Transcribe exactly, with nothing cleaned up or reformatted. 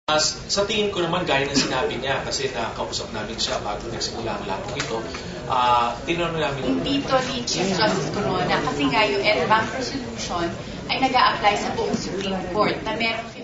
Uh, sa tingin ko naman, gaya ng sinabi niya, kasi nakausap namin siya bago nagsimula ang lahat ng ito, uh, tinanong namin... Hindi to ni Chief Justice Corona, kasi nga yung en banc resolution ay nag-a-apply sa buong Supreme Court na meron